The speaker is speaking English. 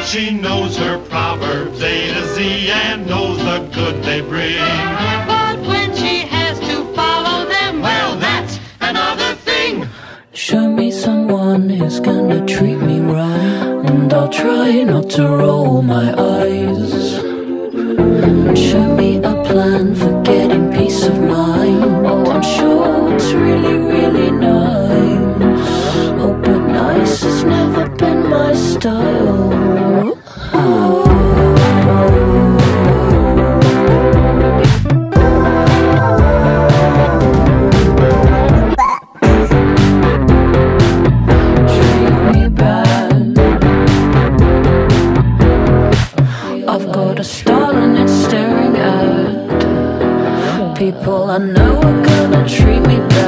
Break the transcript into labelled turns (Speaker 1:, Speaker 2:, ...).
Speaker 1: She knows her proverbs A to Z and knows the good they bring.
Speaker 2: But when she has to follow them, well, that's another thing.
Speaker 3: Show me someone who's gonna treat me right, and I'll try not to roll my eyes. Show me a plan for getting peace of mind. I'm sure it's really, really nice. Oh, but nice has never been my style. Treat me bad. I've got a star and it's staring at people I know are gonna treat me bad.